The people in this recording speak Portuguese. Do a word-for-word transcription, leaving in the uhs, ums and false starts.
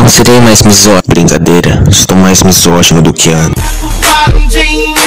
serei mais misógino. Brincadeira, estou mais misógino do que antes.